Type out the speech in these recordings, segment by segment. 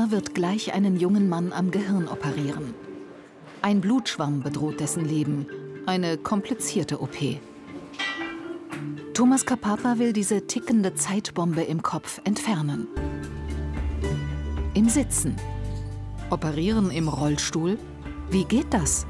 Kapapa wird gleich einen jungen Mann am Gehirn operieren. Ein Blutschwamm bedroht dessen Leben. Eine komplizierte OP. Thomas Kapapa will diese tickende Zeitbombe im Kopf entfernen. Im Sitzen. Operieren im Rollstuhl? Wie geht das?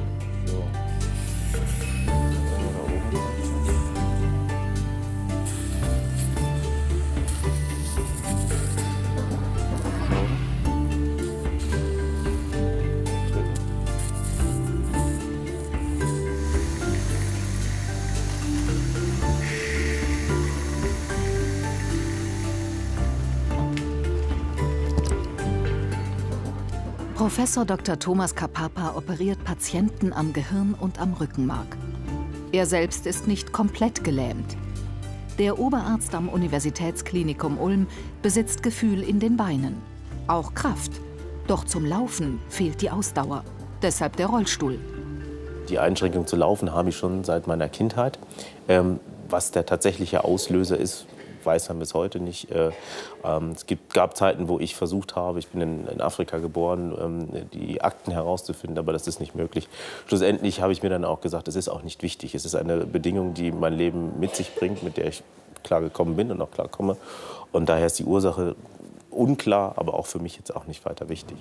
Professor Dr. Thomas Kapapa operiert Patienten am Gehirn und am Rückenmark. Er selbst ist nicht komplett gelähmt. Der Oberarzt am Universitätsklinikum Ulm besitzt Gefühl in den Beinen. Auch Kraft. Doch zum Laufen fehlt die Ausdauer. Deshalb der Rollstuhl. Die Einschränkung zu laufen habe ich schon seit meiner Kindheit. Was der tatsächliche Auslöser ist, weiß man bis heute nicht. Es gab Zeiten, wo ich versucht habe, ich bin in Afrika geboren, die Akten herauszufinden, aber das ist nicht möglich. Schlussendlich habe ich mir dann auch gesagt, es ist auch nicht wichtig. Es ist eine Bedingung, die mein Leben mit sich bringt, mit der ich klargekommen bin und auch klarkomme. Und daher ist die Ursache unklar, aber auch für mich jetzt auch nicht weiter wichtig.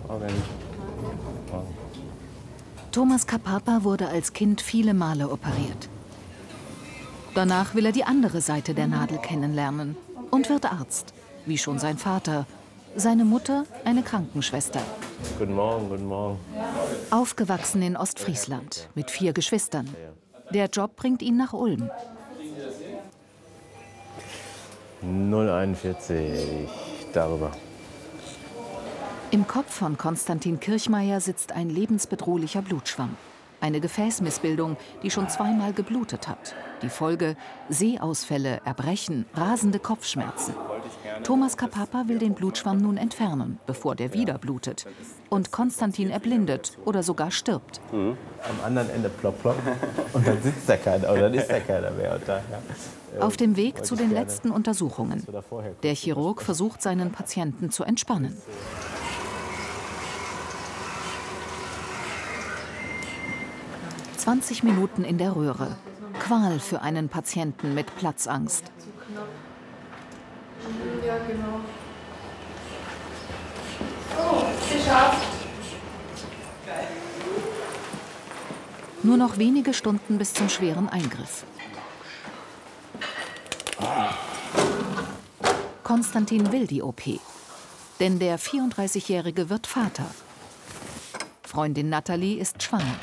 Thomas Kapapa wurde als Kind viele Male operiert. Danach will er die andere Seite der Nadel kennenlernen und wird Arzt, wie schon sein Vater. Seine Mutter eine Krankenschwester. Guten Morgen, guten Morgen. Aufgewachsen in Ostfriesland mit 4 Geschwistern. Der Job bringt ihn nach Ulm. 041, darüber. Im Kopf von Konstantin Kirchmeier sitzt ein lebensbedrohlicher Blutschwamm. Eine Gefäßmissbildung, die schon 2-mal geblutet hat. Die Folge: Sehausfälle, Erbrechen, rasende Kopfschmerzen. Thomas Kapapa will den Blutschwamm nun entfernen, bevor der wieder blutet. Und Konstantin erblindet oder sogar stirbt. Am anderen Ende plopp, plopp. Und dann sitzt da keiner, oder dann ist da keiner mehr. Und da, Auf dem Weg zu den letzten Untersuchungen. Der Chirurg versucht, seinen Patienten zu entspannen. ...20 Minuten in der Röhre. Qual für einen Patienten mit Platzangst. Ja, genau. Oh, geschafft. Nur noch wenige Stunden bis zum schweren Eingriff. Konstantin will die OP. Denn der 34-Jährige wird Vater. Freundin Nathalie ist schwanger.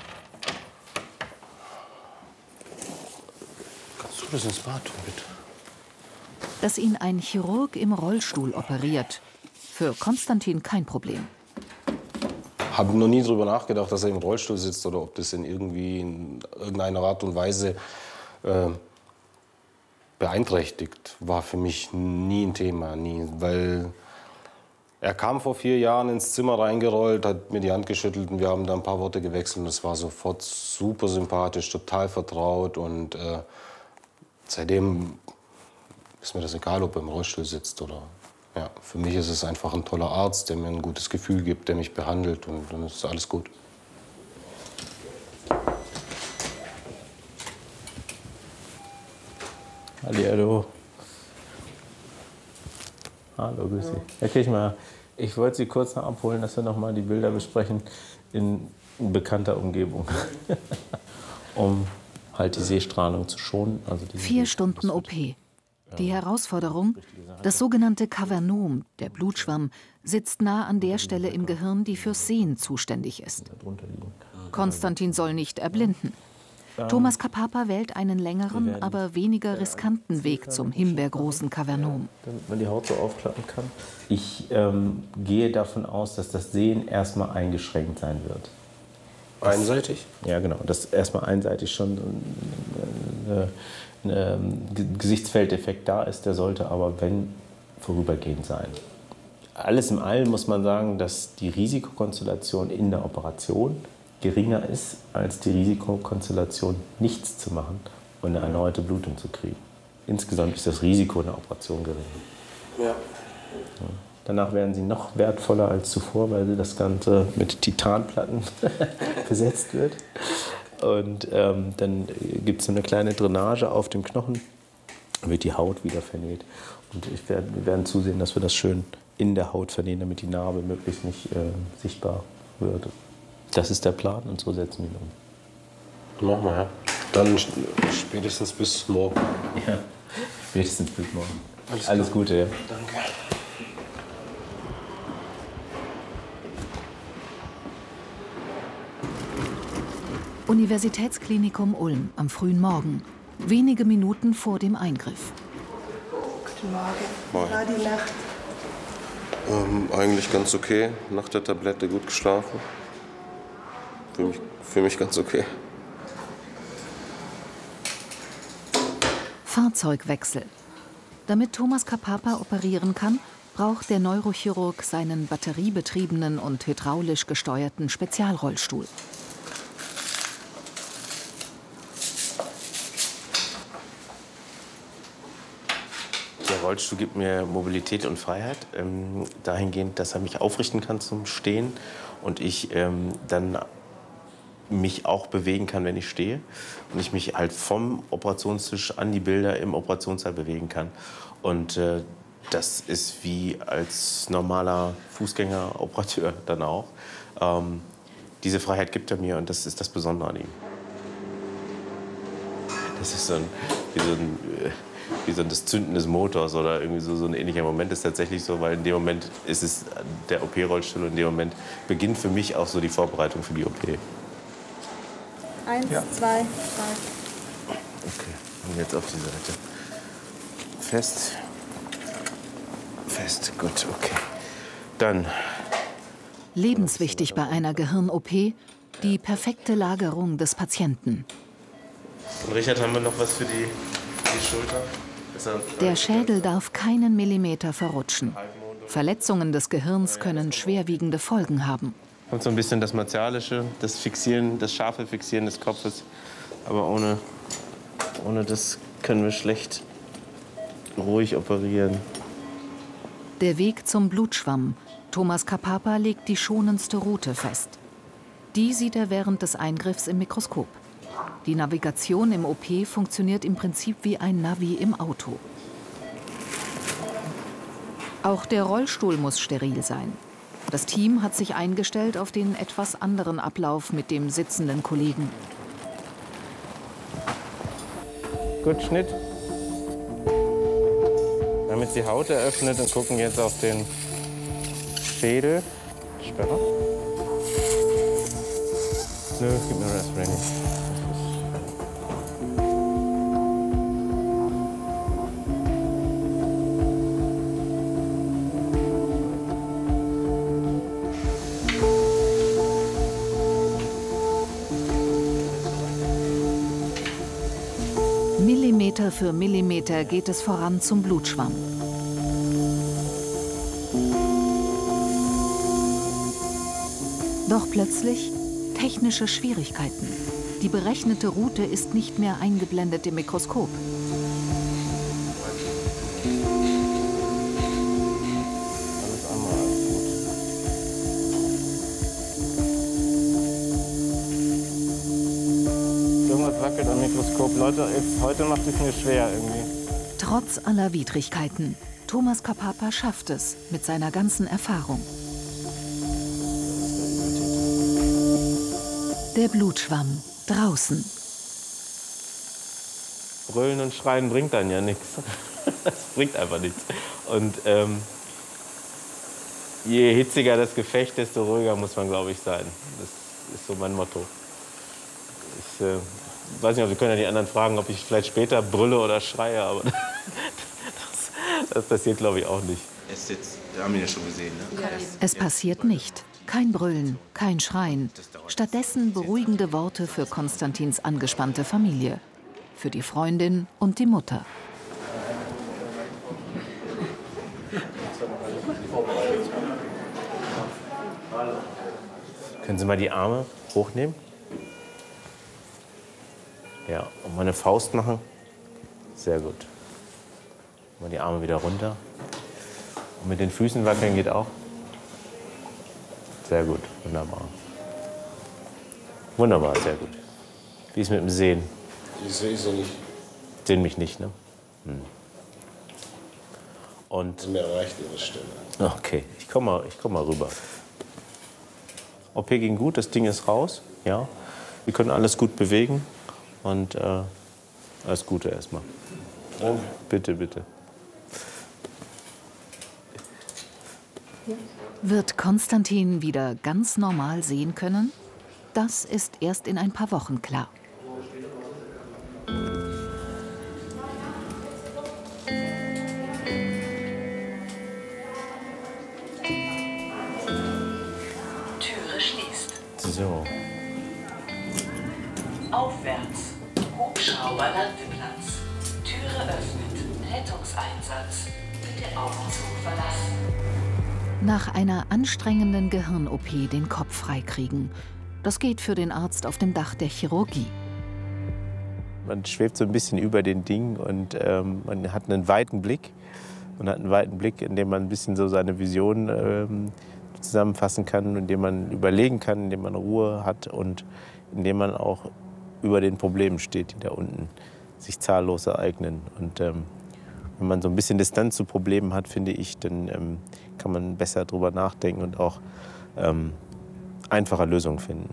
Das ins Bad, bitte. Dass ihn ein Chirurg im Rollstuhl operiert, für Konstantin kein Problem. Ich habe noch nie darüber nachgedacht, dass er im Rollstuhl sitzt oder ob das in irgendeiner Art und Weise beeinträchtigt. War für mich nie ein Thema, nie. Weil er kam vor 4 Jahren ins Zimmer reingerollt, hat mir die Hand geschüttelt und wir haben da ein paar Worte gewechselt. Und es war sofort super sympathisch, total vertraut und seitdem ist mir das egal, ob er im Rollstuhl sitzt oder. Ja, für mich ist es einfach ein toller Arzt, der mir ein gutes Gefühl gibt, der mich behandelt und dann ist alles gut. Hallihallo. Hallo, grüß Sie. Herr Kirchmeier, ich wollte Sie kurz noch abholen, dass wir noch mal die Bilder besprechen in bekannter Umgebung, um halt die Sehstrahlung zu schonen. Also 4 Stunden OP. Die Herausforderung? Das sogenannte Kavernom, der Blutschwamm, sitzt nah an der Stelle im Gehirn, die fürs Sehen zuständig ist. Konstantin soll nicht erblinden. Thomas Kapapa wählt einen längeren, aber weniger riskanten Weg zum himbeergroßen Kavernom. Damit man die Haut so aufklappen kann. Ich gehe davon aus, dass das Sehen erstmal eingeschränkt sein wird. Einseitig? Ja, genau. Dass erstmal einseitig schon ein Gesichtsfeldeffekt da ist, der sollte aber, wenn, vorübergehend sein. Alles in allem muss man sagen, dass die Risikokonstellation in der Operation geringer ist als die Risikokonstellation, nichts zu machen und eine erneute Blutung zu kriegen. Insgesamt ist das Risiko einer Operation gering. Ja. Danach werden sie noch wertvoller als zuvor, weil das Ganze mit Titanplatten besetzt wird. Und dann gibt es so eine kleine Drainage auf dem Knochen, dann wird die Haut wieder vernäht. Und wir werden zusehen, dass wir das schön in der Haut vernähen, damit die Narbe möglichst nicht sichtbar wird. Das ist der Plan und so setzen wir ihn um. Machen wir, ja. Dann spätestens bis morgen. Ja, spätestens bis morgen. Alles Gute, ja. Danke. Universitätsklinikum Ulm am frühen Morgen. Wenige Minuten vor dem Eingriff. Guten Morgen. Moin. War die Nacht? Eigentlich ganz okay. Nach der Tablette gut geschlafen. Für mich ganz okay. Fahrzeugwechsel. Damit Thomas Kapapa operieren kann, braucht der Neurochirurg seinen batteriebetriebenen und hydraulisch gesteuerten Spezialrollstuhl. Der Rollstuhl gibt mir Mobilität und Freiheit, dahingehend, dass er mich aufrichten kann zum Stehen und ich dann mich auch bewegen kann, wenn ich stehe und ich mich halt vom Operationstisch an die Bilder im Operationssaal bewegen kann. Und das ist wie als normaler Fußgängeroperateur dann auch. Diese Freiheit gibt er mir und das ist das Besondere an ihm. Das ist wie so das Zünden des Motors oder irgendwie so ein ähnlicher Moment ist tatsächlich so, weil in dem Moment ist es der OP-Rollstuhl und in dem Moment beginnt für mich auch so die Vorbereitung für die OP. 1, 2, 3. Okay, und jetzt auf die Seite. Fest. Fest, gut, okay. Dann. Lebenswichtig bei einer Gehirn-OP, die perfekte Lagerung des Patienten. Und Richard, haben wir noch was für die Schulter? Der Schädel darf keinen Millimeter verrutschen. Verletzungen des Gehirns können schwerwiegende Folgen haben. Kommt so ein bisschen das Martialische, das Fixieren, das scharfe Fixieren des Kopfes. Aber ohne das können wir schlecht ruhig operieren. Der Weg zum Blutschwamm. Thomas Kapapa legt die schonendste Route fest. Die sieht er während des Eingriffs im Mikroskop. Die Navigation im OP funktioniert im Prinzip wie ein Navi im Auto. Auch der Rollstuhl muss steril sein. Das Team hat sich eingestellt auf den etwas anderen Ablauf mit dem sitzenden Kollegen. Gut, Schnitt. Wir haben jetzt die Haut eröffnet und gucken jetzt auf den Schädel. Sperre. Nö, es gibt nur Aspirin. Millimeter für Millimeter geht es voran zum Blutschwamm. Doch plötzlich technische Schwierigkeiten. Die berechnete Route ist nicht mehr eingeblendet im Mikroskop. Alles andere als gut. Irgendwas wackelt am Mikroskop. Leute, heute macht es mir schwer irgendwie. Trotz aller Widrigkeiten, Thomas Kapapa schafft es mit seiner ganzen Erfahrung. Der Blutschwamm draußen. Brüllen und Schreien bringt dann ja nichts. Das bringt einfach nichts. Und je hitziger das Gefecht, desto ruhiger muss man, glaube ich, sein. Das ist so mein Motto. Ich weiß nicht, wir können ja die anderen fragen, ob ich vielleicht später brülle oder schreie, aber das passiert, glaube ich, auch nicht. Wir haben ihn ja schon gesehen, ne? Ja. Es passiert nicht. Kein Brüllen, kein Schreien. Stattdessen beruhigende Worte für Konstantins angespannte Familie. Für die Freundin und die Mutter. Können Sie mal die Arme hochnehmen? Ja, und mal eine Faust machen. Sehr gut. Mal die Arme wieder runter. Und mit den Füßen wackeln geht auch? Sehr gut, wunderbar. Wunderbar, sehr gut. Wie ist mit dem Sehen? Ich sehe sie nicht. Sehen mich nicht, ne? Und Mir reicht ihre Stimme. okay, ich komm mal rüber. OP ging gut, das Ding ist raus, ja. Wir können alles gut bewegen und alles Gute erstmal. Danke. Bitte, bitte. Wird Konstantin wieder ganz normal sehen können? Das ist erst in ein paar Wochen klar. Türe schließt. So. Aufwärts. Hubschrauber Landeplatz. Türe öffnet. Rettungseinsatz. Bitte Aufzug verlassen. Nach einer anstrengenden Gehirn-OP den Kopf freikriegen. Das geht für den Arzt auf dem Dach der Chirurgie. Man schwebt so ein bisschen über den Ding und man hat einen weiten Blick. Man hat einen weiten Blick, in dem man ein bisschen so seine Vision zusammenfassen kann, in dem man überlegen kann, in dem man Ruhe hat und in dem man auch über den Problemen steht, die da unten sich zahllos ereignen. Und wenn man so ein bisschen Distanz zu Problemen hat, finde ich, dann kann man besser drüber nachdenken und auch einfacher Lösungen finden.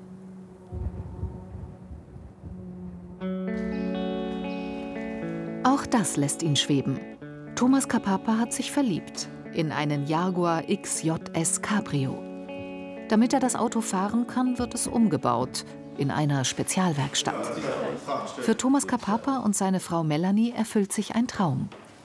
Auch das lässt ihn schweben. Thomas Kapapa hat sich verliebt in einen Jaguar XJS Cabrio. Damit er das Auto fahren kann, wird es umgebaut in einer Spezialwerkstatt. Für Thomas Kapapa und seine Frau Melanie erfüllt sich ein Traum.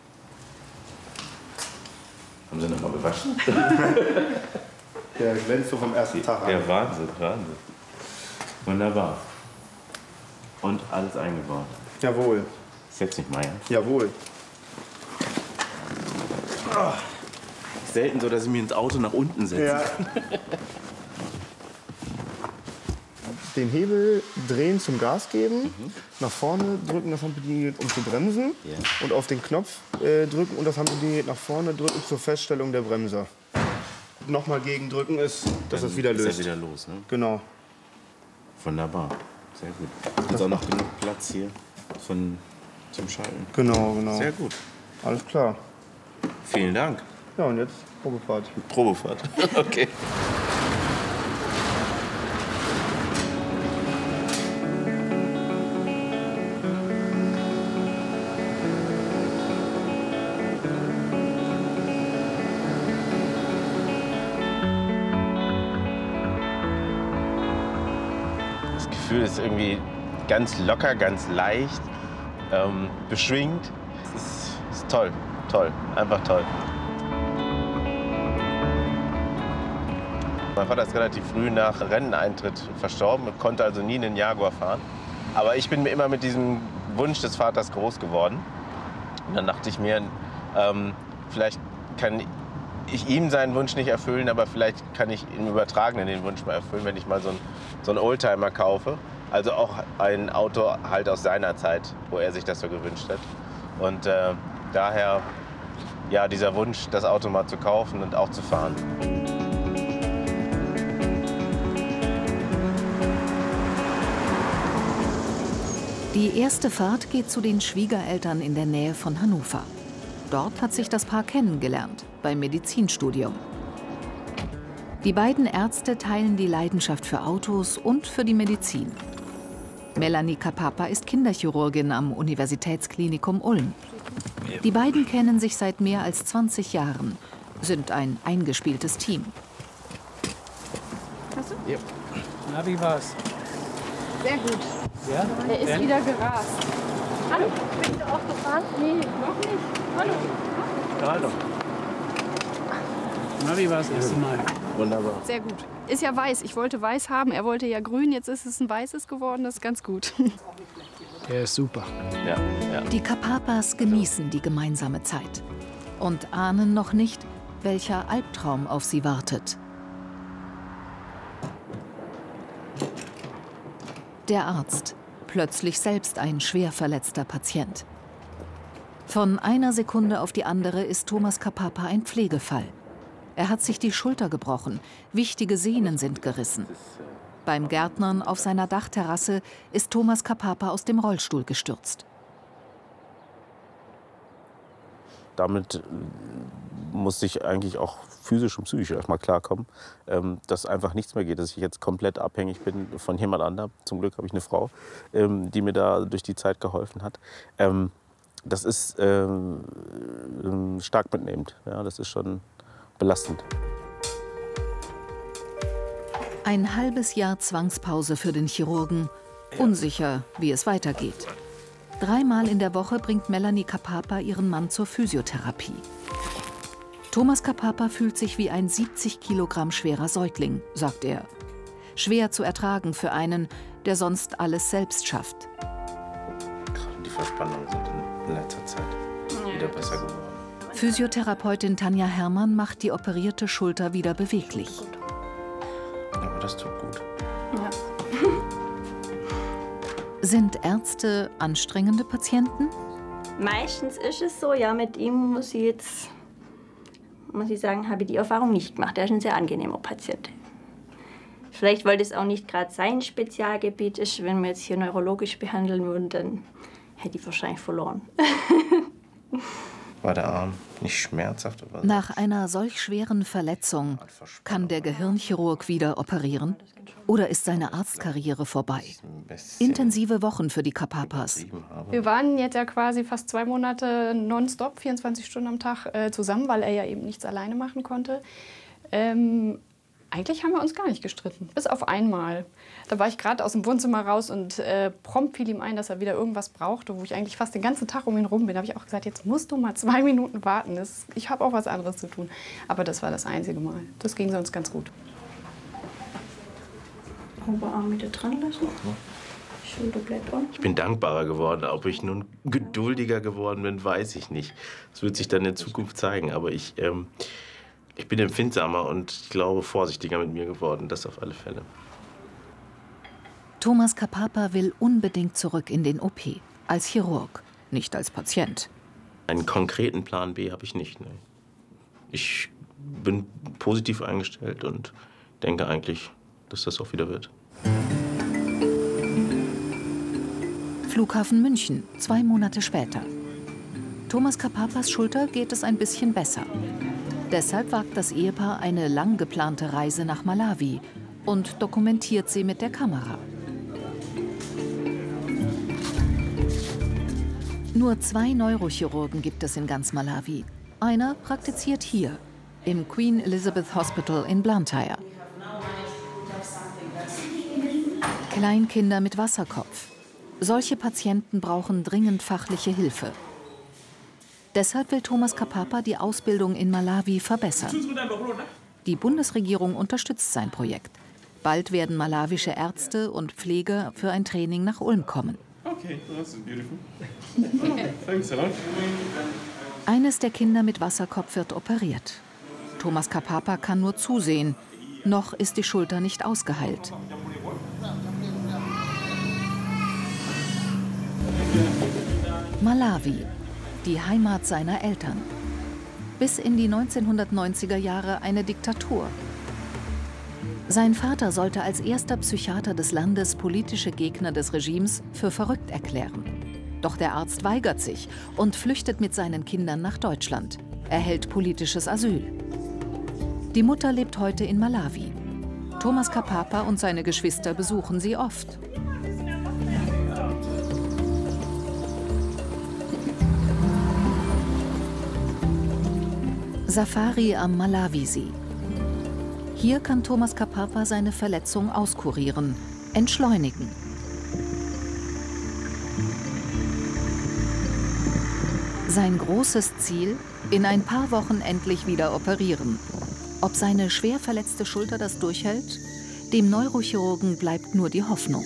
Haben Sie noch mal gewaschen? Der glänzt so vom ersten Tag an. Ja, Wahnsinn, Wahnsinn. Wunderbar. Und alles eingebaut. Jawohl, Setz dich mal her. jawohl. Selten so, dass ich mich ins Auto nach unten setze. Ja. Den Hebel drehen zum Gas geben, nach vorne drücken, das Handbediengerät, um zu bremsen. Ja. Und auf den Knopf drücken und das Handbediengerät nach vorne drücken zur Feststellung der Bremse. Nochmal gegendrücken ist, dass es wieder löst. Ist ja wieder los, ne? Genau. Wunderbar. Sehr gut. Ist auch noch genug Platz hier zum Schalten. Genau, genau. Sehr gut. Alles klar. Vielen Dank. Ja, und jetzt Probefahrt. Probefahrt. Okay. Das Gefühl ist irgendwie ganz locker, ganz leicht, beschwingt. Es ist toll, toll, einfach toll. Mein Vater ist relativ früh nach Renneintritt verstorben und konnte also nie einen Jaguar fahren. Aber ich bin immer mit diesem Wunsch des Vaters groß geworden. Und dann dachte ich mir, vielleicht kann ich ihm seinen Wunsch nicht erfüllen, aber vielleicht kann ich im Übertragenen den Wunsch mal erfüllen, wenn ich mal so einen Oldtimer kaufe. Also auch ein Auto halt aus seiner Zeit, wo er sich das so gewünscht hat. Und daher ja, dieser Wunsch, das Auto mal zu kaufen und auch zu fahren. Die erste Fahrt geht zu den Schwiegereltern in der Nähe von Hannover. Dort hat sich das Paar kennengelernt, beim Medizinstudium. Die beiden Ärzte teilen die Leidenschaft für Autos und für die Medizin. Melanie Kapapa ist Kinderchirurgin am Universitätsklinikum Ulm. Die beiden kennen sich seit mehr als 20 Jahren, sind ein eingespieltes Team. Ja. Na, wie war's? Sehr gut. Ja? Er ist wieder gerast. Hallo, bist du auch gefahren? Nee, noch nicht. Hallo. Hallo. Na, wie war's das erste Mal? Wunderbar. Sehr gut. Ist ja weiß. Ich wollte weiß haben. Er wollte ja grün. Jetzt ist es ein weißes geworden. Das ist ganz gut. Der ist super. Ja, ja. Die Kapapas genießen die gemeinsame Zeit und ahnen noch nicht, welcher Albtraum auf sie wartet. Der Arzt, plötzlich selbst ein schwer verletzter Patient. Von einer Sekunde auf die andere ist Thomas Kapapa ein Pflegefall. Er hat sich die Schulter gebrochen, wichtige Sehnen sind gerissen. Beim Gärtnern auf seiner Dachterrasse ist Thomas Kapapa aus dem Rollstuhl gestürzt. Damit musste ich eigentlich auch physisch und psychisch erstmal klarkommen, dass einfach nichts mehr geht, dass ich jetzt komplett abhängig bin von jemand anderem. Zum Glück habe ich eine Frau, die mir da durch die Zeit geholfen hat. Das ist stark mitnehmend, ja, das ist schon belastend. Ein halbes Jahr Zwangspause für den Chirurgen, unsicher, wie es weitergeht. 3-mal in der Woche bringt Melanie Kapapa ihren Mann zur Physiotherapie. Thomas Kapapa fühlt sich wie ein 70 Kilogramm schwerer Säugling, sagt er. Schwer zu ertragen für einen, der sonst alles selbst schafft. Gerade die Verspannungen sind in letzter Zeit wieder besser geworden. Physiotherapeutin Tanja Herrmann macht die operierte Schulter wieder beweglich. Aber das tut gut. Ja. Sind Ärzte anstrengende Patienten? Meistens ist es so, ja, mit ihm muss ich sagen, habe ich die Erfahrung nicht gemacht. Er ist ein sehr angenehmer Patient. Vielleicht, weil das auch nicht gerade sein Spezialgebiet ist. Wenn wir jetzt hier neurologisch behandeln würden, dann hätte ich wahrscheinlich verloren. War der Arm nicht schmerzhaft? Oder so? Nach einer solch schweren Verletzung kann der Gehirnchirurg wieder operieren? Oder ist seine Arztkarriere vorbei? Intensive Wochen für die Kapapas. Wir waren jetzt ja quasi fast 2 Monate nonstop, 24 Stunden am Tag zusammen, weil er ja eben nichts alleine machen konnte. Eigentlich haben wir uns gar nicht gestritten, bis auf einmal. Da war ich gerade aus dem Wohnzimmer raus und prompt fiel ihm ein, dass er wieder irgendwas brauchte, wo ich eigentlich fast den ganzen Tag um ihn rum bin. Da habe ich auch gesagt, jetzt musst du mal 2 Minuten warten. Ich habe auch was anderes zu tun. Aber das war das einzige Mal. Das ging sonst ganz gut. Oberarm wieder dran lassen. Schulter bleibt unten. Ich bin dankbarer geworden. Ob ich nun geduldiger geworden bin, weiß ich nicht. Das wird sich dann in Zukunft zeigen. Aber ich bin empfindsamer und ich glaube vorsichtiger mit mir geworden. Das auf alle Fälle. Thomas Kapapa will unbedingt zurück in den OP. Als Chirurg, nicht als Patient. Einen konkreten Plan B habe ich nicht. Ne. Ich bin positiv eingestellt und denke eigentlich, dass das auch wieder wird. Flughafen München, 2 Monate später. Thomas Kapapas Schulter geht es ein bisschen besser. Deshalb wagt das Ehepaar eine lang geplante Reise nach Malawi und dokumentiert sie mit der Kamera. Nur 2 Neurochirurgen gibt es in ganz Malawi. Einer praktiziert hier, im Queen Elizabeth Hospital in Blantyre. Kleinkinder mit Wasserkopf. Solche Patienten brauchen dringend fachliche Hilfe. Deshalb will Thomas Kapapa die Ausbildung in Malawi verbessern. Die Bundesregierung unterstützt sein Projekt. Bald werden malawische Ärzte und Pfleger für ein Training nach Ulm kommen. Eines der Kinder mit Wasserkopf wird operiert. Thomas Kapapa kann nur zusehen. Noch ist die Schulter nicht ausgeheilt. Malawi, die Heimat seiner Eltern. Bis in die 1990er Jahre eine Diktatur. Sein Vater sollte als erster Psychiater des Landes politische Gegner des Regimes für verrückt erklären. Doch der Arzt weigert sich und flüchtet mit seinen Kindern nach Deutschland. Er erhält politisches Asyl. Die Mutter lebt heute in Malawi. Thomas Kapapa und seine Geschwister besuchen sie oft. Safari am Malawisee. Hier kann Thomas Kapapa seine Verletzung auskurieren, entschleunigen. Sein großes Ziel, in ein paar Wochen endlich wieder operieren. Ob seine schwer verletzte Schulter das durchhält? Dem Neurochirurgen bleibt nur die Hoffnung.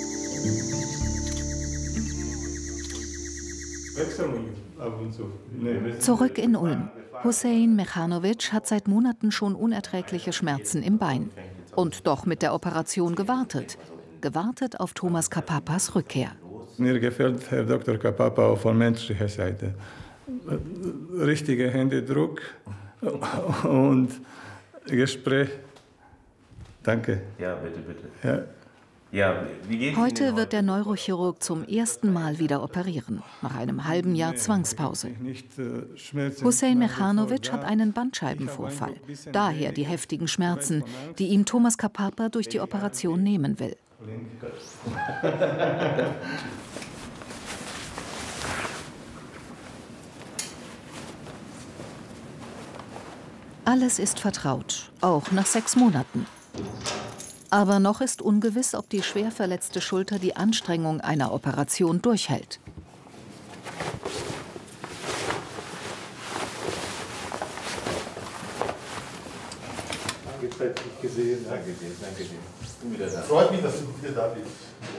Zurück in Ulm. Hussein Mechanovic hat seit Monaten schon unerträgliche Schmerzen im Bein. Und doch mit der Operation gewartet. Gewartet auf Thomas Kapapas Rückkehr. Mir gefällt Herr Dr. Kapapa auch von menschlicher Seite. richtiger Händedruck und Gespräch. Danke. Ja, bitte, bitte. Ja. Ja, wie geht's Heute wird der Neurochirurg zum ersten Mal wieder operieren, nach einem halben Jahr Zwangspause. Hussein Mechanovic hat einen Bandscheibenvorfall, daher die heftigen Schmerzen, die ihm Thomas Kapapa durch die Operation nehmen will. Alles ist vertraut, auch nach 6 Monaten. Aber noch ist ungewiss, ob die schwer verletzte Schulter die Anstrengung einer Operation durchhält. Lange Zeit nicht gesehen. Danke dir, danke dir. Ich bin wieder da. Freut mich, dass du wieder da bist.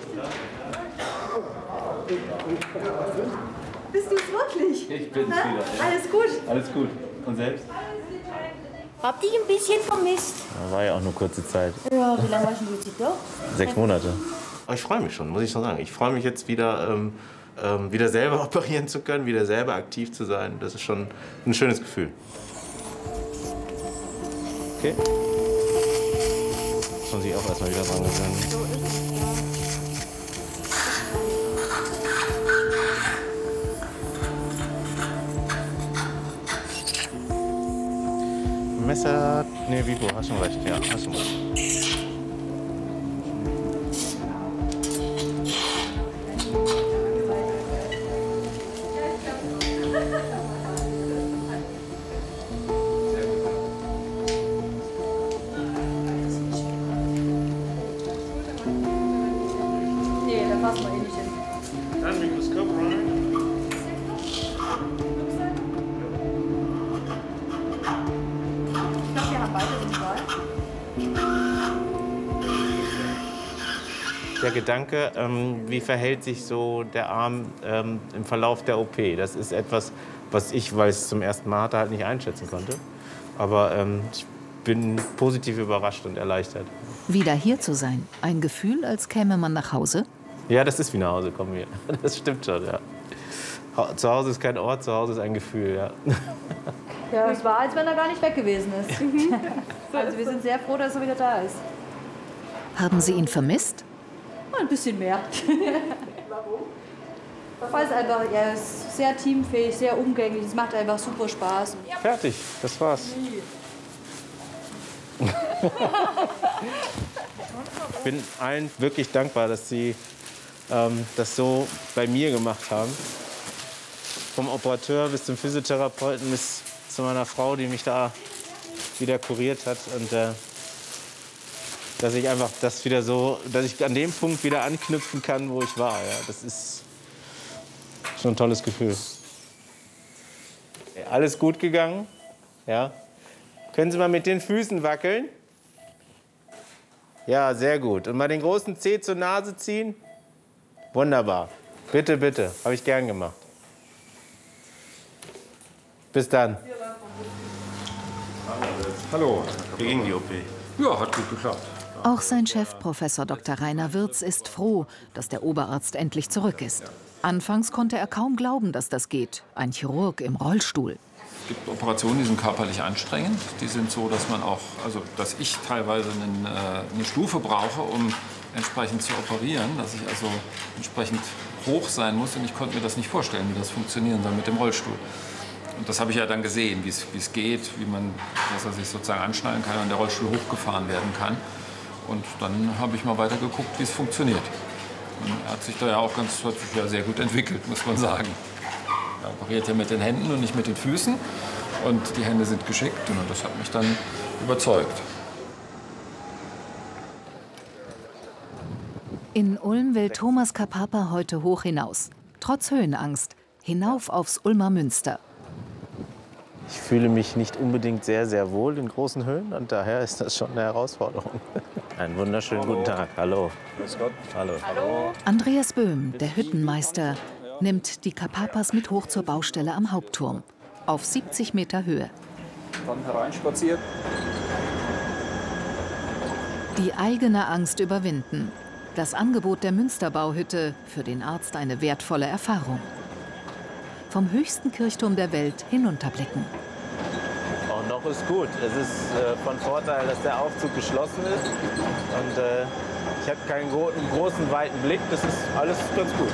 Bist du es wirklich? Ich bin's wieder. Ja. Alles gut? Alles gut. Und selbst? Hab dich ein bisschen vermisst. War ja auch nur kurze Zeit. Ja, wie lange warst du jetzt doch? 6 Monate. Aber ich freue mich schon, muss ich schon sagen. Ich freue mich jetzt wieder, wieder selber operieren zu können, wieder selber aktiv zu sein. Das ist schon ein schönes Gefühl. Okay. Muss man sich auch erstmal wieder dran gewöhnen. Messer, ne, Vivo, hast schon recht, ja, hast schon recht. Nee, da passen wir eh nicht hin. Dann Mikroskop rein. Ich glaube, wir haben beide den Ball. Der Gedanke, wie verhält sich so der Arm im Verlauf der OP? Das ist etwas, was ich, weil ich es zum ersten Mal hatte, halt nicht einschätzen konnte. Aber ich bin positiv überrascht und erleichtert. Wieder hier zu sein, ein Gefühl, als käme man nach Hause? Ja, das ist wie nach Hause kommen wir. Das stimmt schon, ja. Zu Hause ist kein Ort, zu Hause ist ein Gefühl, ja. Ja, es war, als wenn er gar nicht weg gewesen ist. Also wir sind sehr froh, dass er wieder da ist. Haben Sie ihn vermisst? Ein bisschen mehr. Warum? Weil es einfach, er ist sehr teamfähig, sehr umgänglich. Es macht einfach super Spaß. Fertig, das war's. Ich bin allen wirklich dankbar, dass Sie das so bei mir gemacht haben. Vom Operateur bis zum Physiotherapeuten bis zu meiner Frau, die mich da wieder kuriert hat. Und dass ich einfach das wieder so, dass ich an dem Punkt wieder anknüpfen kann, wo ich war. Ja, das ist schon ein tolles Gefühl. Alles gut gegangen. Ja. Können Sie mal mit den Füßen wackeln? Ja, sehr gut. Und mal den großen Zeh zur Nase ziehen? Wunderbar. Bitte, bitte. Habe ich gern gemacht. Bis dann. Hallo. Wie ging die OP? Ja, hat gut geklappt. Auch sein Chef, Professor Dr. Rainer Wirz, ist froh, dass der Oberarzt endlich zurück ist. Anfangs konnte er kaum glauben, dass das geht. Ein Chirurg im Rollstuhl. Es gibt Operationen, die sind körperlich anstrengend. Die sind so, dass man auch, also dass ich teilweise eine Stufe brauche, um entsprechend zu operieren, dass ich also entsprechend hoch sein muss. Und ich konnte mir das nicht vorstellen, wie das funktionieren soll mit dem Rollstuhl. Und das habe ich ja dann gesehen, wie es geht, dass er sich sozusagen anschnallen kann und der Rollstuhl hochgefahren werden kann. Und dann habe ich mal weiter geguckt, wie es funktioniert. Und er hat sich da ja auch sehr gut entwickelt, muss man sagen. Er operiert ja mit den Händen und nicht mit den Füßen. Und die Hände sind geschickt und das hat mich dann überzeugt. In Ulm will Thomas Kapapa heute hoch hinaus. Trotz Höhenangst. Hinauf aufs Ulmer Münster. Ich fühle mich nicht unbedingt sehr, sehr wohl in großen Höhen und daher ist das schon eine Herausforderung. Einen wunderschönen guten Tag. Hallo. Grüß Gott. Hallo. Hallo. Andreas Böhm, der Hüttenmeister, nimmt die Kapapas mit hoch zur Baustelle am Hauptturm. Auf 70 Meter Höhe. Dann hereinspaziert. Die eigene Angst überwinden. Das Angebot der Münsterbauhütte, für den Arzt eine wertvolle Erfahrung. vom höchsten Kirchturm der Welt hinunterblicken. Auch noch ist gut. Es ist von Vorteil, dass der Aufzug geschlossen ist. Und ich habe keinen großen, weiten Blick. Das ist alles ganz gut.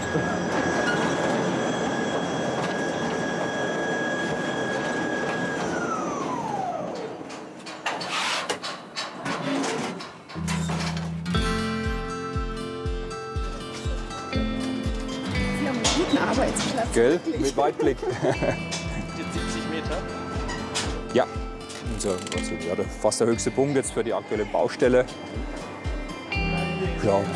Sie haben einen guten Arbeitsplatz. Gell? Wirklich. Mit Weitblick. 70 Meter. Ja, ja, fast der höchste Punkt jetzt für die aktuelle Baustelle. Ja.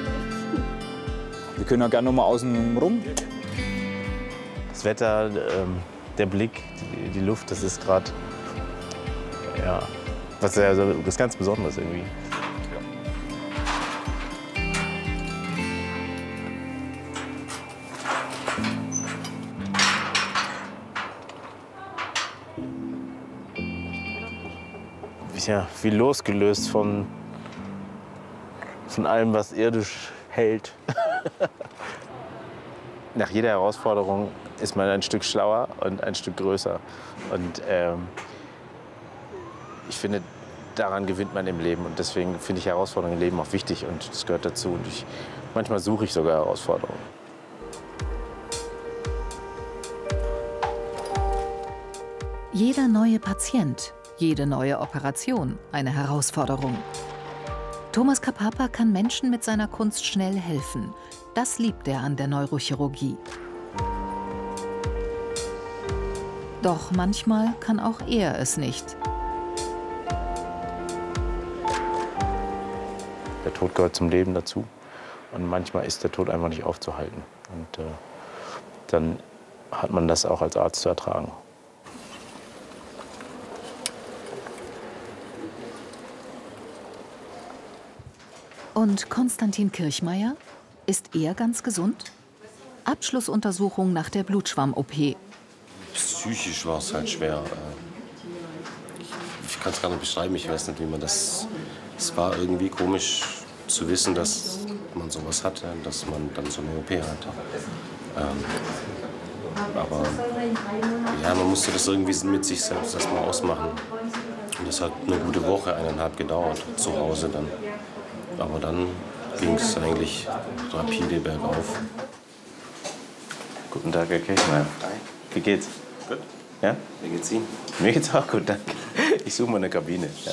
Wir können ja gerne noch mal außen rum. Das Wetter, der Blick, die Luft, das ist gerade ja, was ganz Besonderes irgendwie. Ja, wie losgelöst von allem, was irdisch hält. Nach jeder Herausforderung ist man ein Stück schlauer und ein Stück größer. Und ich finde, daran gewinnt man im Leben. Und deswegen finde ich Herausforderungen im Leben auch wichtig und das gehört dazu. Und manchmal suche ich sogar Herausforderungen. Jeder neue Patient, jede neue Operation eine Herausforderung. Thomas Kapapa kann Menschen mit seiner Kunst schnell helfen. Das liebt er an der Neurochirurgie. Doch manchmal kann auch er es nicht. Der Tod gehört zum Leben dazu. Und manchmal ist der Tod einfach nicht aufzuhalten. Und dann hat man das auch als Arzt zu ertragen. Und Konstantin Kirchmeier? Ist er ganz gesund? Abschlussuntersuchung nach der Blutschwamm-OP. Psychisch war es halt schwer. Ich kann es gar nicht beschreiben, ich weiß nicht, wie man das... Es war irgendwie komisch zu wissen, dass man sowas hatte, dass man dann so eine OP hatte. Aber ja, man musste das irgendwie mit sich selbst erstmal ausmachen. Und das hat eine gute Woche, 1,5 gedauert, zu Hause dann. Aber dann ging es eigentlich rapide bergauf. Guten Tag, Herr Kirchmeier. Wie geht's? Gut. Ja? Wie geht's Ihnen? Mir geht's auch gut, danke. Ich suche mal eine Kabine. Ja.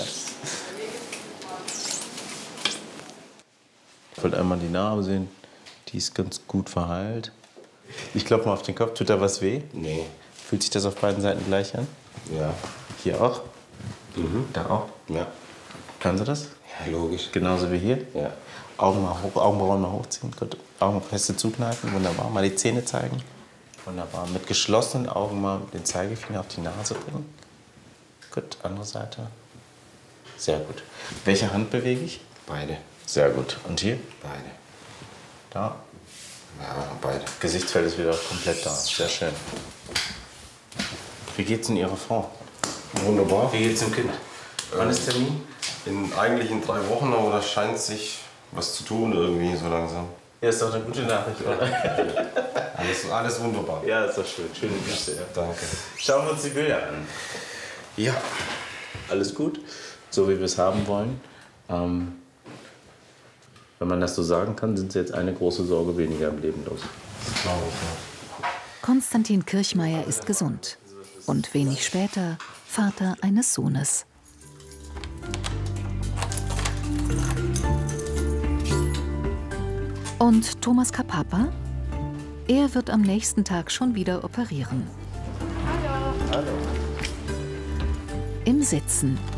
Ich wollte einmal die Narbe sehen. Die ist ganz gut verheilt. Ich klopfe mal auf den Kopf. Tut da was weh? Nee. Fühlt sich das auf beiden Seiten gleich an? Ja. Hier auch? Mhm. Da auch? Ja. Können Sie das? Ja, logisch. Genauso wie hier? Ja. Augen mal hoch, Augenbrauen mal hochziehen. Gut. Augen feste zukneifen. Wunderbar. Mal die Zähne zeigen. Wunderbar. Mit geschlossenen Augen mal den Zeigefinger auf die Nase bringen. Gut. Andere Seite. Sehr gut. Welche Hand bewege ich? Beide. Sehr gut. Und hier? Beide. Da? Ja, beide. Gesichtsfeld ist wieder komplett da. Sehr schön. Wie geht's in Ihrer Frau? Wunderbar. Wie geht's dem Kind? Wann ist Termin? Eigentlich in 3 Wochen, aber da scheint sich was zu tun irgendwie so langsam. Ja, ist doch eine gute Nachricht, oder? alles wunderbar. Ja, ist doch schön. Schöne Grüße. Ja. Danke. Schauen wir uns die Bilder an. Ja. Alles gut, so wie wir es haben wollen. Wenn man das so sagen kann, sind Sie jetzt eine große Sorge weniger im Leben los. Das glaube ich, ja. Konstantin Kirchmeier ist gesund. Und wenig später Vater eines Sohnes. Und Thomas Kapapa? Er wird am nächsten Tag schon wieder operieren. Hallo. Im Sitzen.